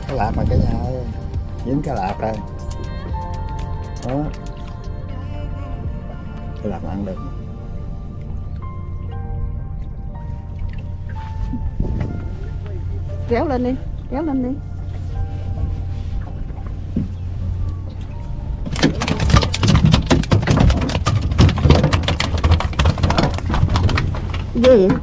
Cái lạp mà cả nhà ơi, dính cái lạp đây đó, cái lạp ăn được. Kéo lên đi, kéo lên đi. Gì vậy?